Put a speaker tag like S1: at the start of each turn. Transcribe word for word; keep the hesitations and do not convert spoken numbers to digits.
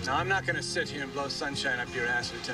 S1: Now, I'm not going to sit here and blow sunshine up your ass, Lieutenant.